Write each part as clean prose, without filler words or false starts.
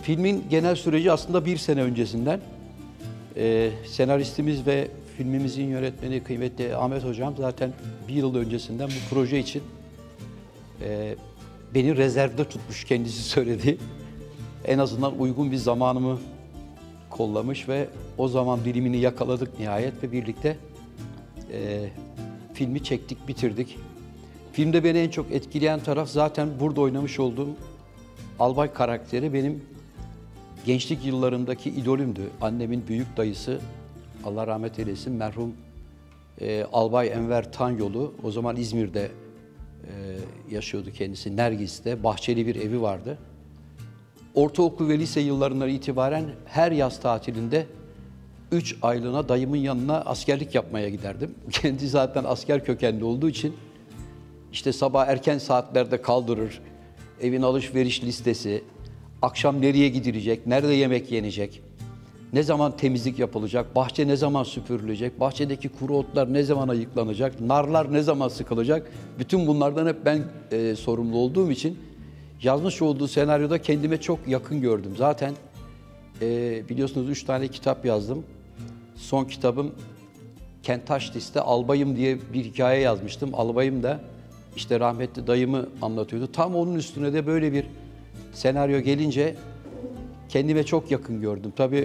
Filmin genel süreci aslında bir sene öncesinden. Senaristimiz ve filmimizin yönetmeni kıymetli Ahmet Hocam zaten bir yıl öncesinden bu proje için beni rezervde tutmuş, kendisi söyledi. En azından uygun bir zamanımı kollamış ve o zaman dilimini yakaladık nihayet ve birlikte filmi çektik, bitirdik. Filmde beni en çok etkileyen taraf zaten burada oynamış olduğum albay karakteri benim gençlik yıllarımdaki idolümdü. Annemin büyük dayısı, Allah rahmet eylesin, merhum Albay Enver Tanyolu. O zaman İzmir'de yaşıyordu kendisi, Nergis'te. Bahçeli bir evi vardı. Ortaokul ve lise yıllarından itibaren her yaz tatilinde 3 aylığına dayımın yanına askerlik yapmaya giderdim. Kendi zaten asker kökenli olduğu için işte sabah erken saatlerde kaldırır, evin alışveriş listesi, akşam nereye gidilecek, nerede yemek yenecek, ne zaman temizlik yapılacak, bahçe ne zaman süpürülecek, bahçedeki kuru otlar ne zaman ayıklanacak, narlar ne zaman sıkılacak. Bütün bunlardan hep ben sorumlu olduğum için yazmış olduğu senaryoda kendime çok yakın gördüm. Zaten biliyorsunuz 3 tane kitap yazdım. Son kitabım Kentaşlis'te Albayım diye bir hikaye yazmıştım. Albayım da işte rahmetli dayımı anlatıyordu. Tam onun üstüne de böyle bir senaryo gelince kendime çok yakın gördüm. Tabii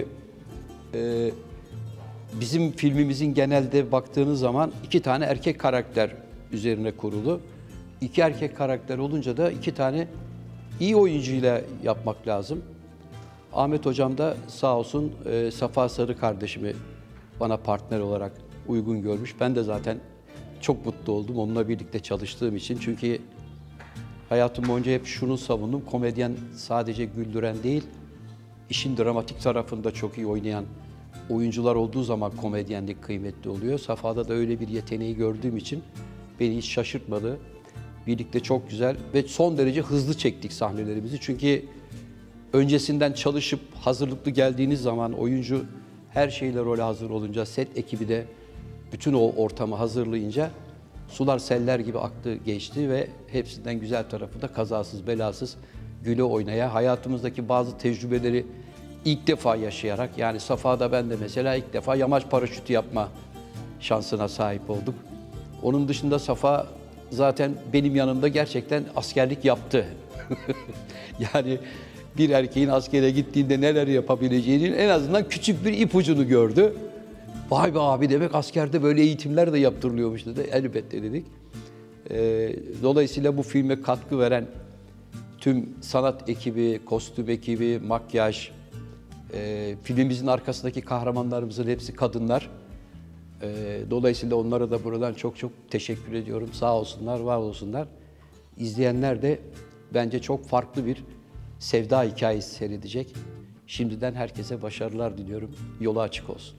bizim filmimizin genelde baktığınız zaman 2 tane erkek karakter üzerine kurulu. 2 erkek karakter olunca da 2 tane iyi oyuncuyla yapmak lazım. Ahmet Hocam da sağ olsun Safa Sarı kardeşimi bana partner olarak uygun görmüş. Ben de zaten çok mutlu oldum onunla birlikte çalıştığım için. Çünkü hayatım boyunca hep şunu savundum. Komedyen sadece güldüren değil, işin dramatik tarafında çok iyi oynayan oyuncular olduğu zaman komedyenlik kıymetli oluyor. Safa'da da öyle bir yeteneği gördüğüm için beni hiç şaşırtmadı. Birlikte çok güzel ve son derece hızlı çektik sahnelerimizi. Çünkü öncesinden çalışıp hazırlıklı geldiğiniz zaman oyuncu her şeyle role hazır olunca, set ekibi de bütün o ortamı hazırlayınca sular seller gibi aktı geçti ve hepsinden güzel tarafı da kazasız belasız güle oynaya, hayatımızdaki bazı tecrübeleri ilk defa yaşayarak, yani Safa'da ben de mesela ilk defa yamaç paraşütü yapma şansına sahip olduk. Onun dışında Safa zaten benim yanımda gerçekten askerlik yaptı. Yani bir erkeğin askere gittiğinde neler yapabileceğinin en azından küçük bir ipucunu gördü. Vay be abi, demek askerde böyle eğitimler de yaptırılıyormuş dedi. Elbette dedik. Dolayısıyla bu filme katkı veren tüm sanat ekibi, kostüm ekibi, makyaj, filmimizin arkasındaki kahramanlarımızın hepsi kadınlar. Dolayısıyla onlara da buradan çok çok teşekkür ediyorum. Sağ olsunlar, var olsunlar. İzleyenler de bence çok farklı bir sevda hikayesi seyredecek. Şimdiden herkese başarılar diliyorum. Yolu açık olsun.